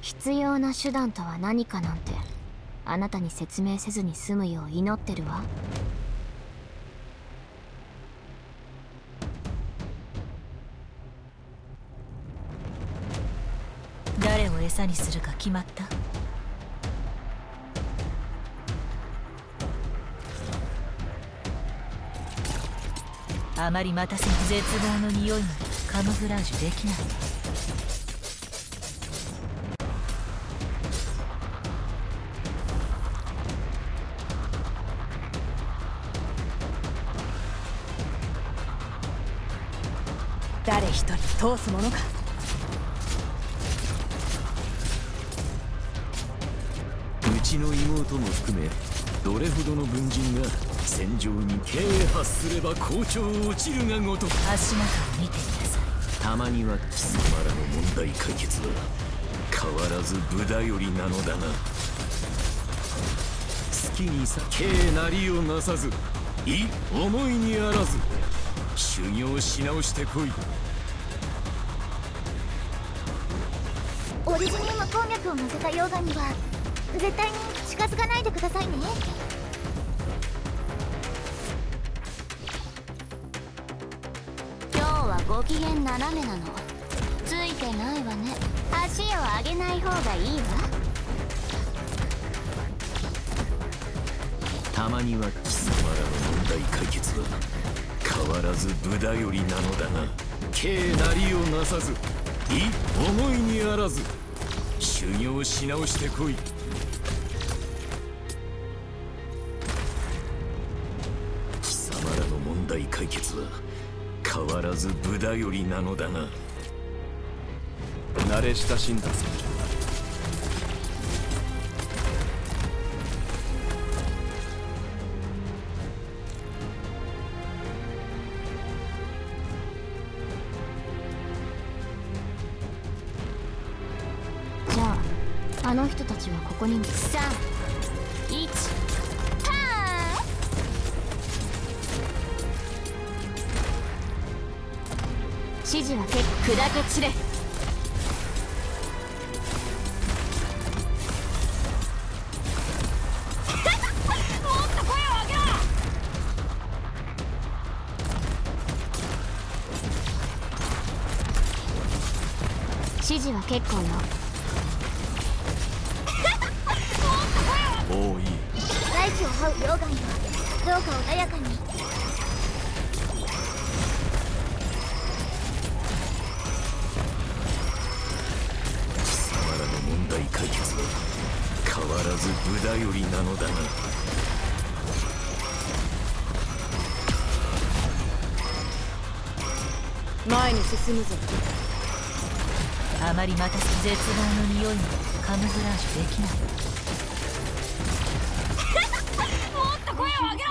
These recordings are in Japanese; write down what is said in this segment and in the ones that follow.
必要な手段とは何かなんてあなたに説明せずに済むよう祈ってるわ。 誰を餌にするか決まった？あまり待たせず絶望の匂いまでカモフラージュできない。誰一人通すものか。 うちの妹も含めどれほどの軍人が戦場に経営発すれば校長落ちるがごとく。 足元を見てみなさい。 たまには貴様らの問題解決は変わらず無駄よりなのだな。好きにさ経営なりをなさず思いにあらず修行し直してこい。 オリジニウム鉱脈を乗せた溶岩には絶対に近づかないでくださいね。 今日はご機嫌斜めなの。ついてないわね。足を上げない方がいいわ。 たまには貴様らの問題解決は変わらず無駄よりなのだな。経なりをなさず思いにあらず修行し直してこい。貴様らの問題解決は変わらず無駄よりなのだな。 慣れ親しんだ戦場だ。 じゃああの人たちはここに3、1、はー指示は結構砕け散れ。指示は結構よ。 もういい。 大地を這う溶岩よ、どうか穏やかに。 貴様らの問題解決は変わらず無駄よりなのだな。 前に進むぞ。 あまり待たせ絶望の匂いまでカムフラージュできない。 もっと声を上げろ。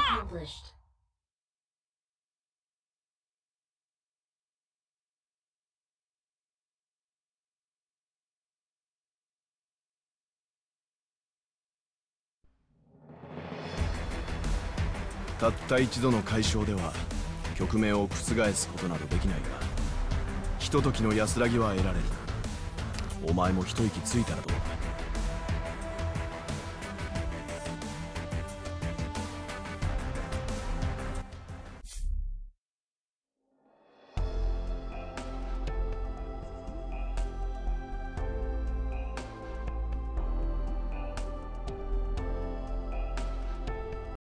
たった一度の解消では局面を覆すことなどできないが、ひとときの安らぎは得られる。お前も一息ついたらどうだ。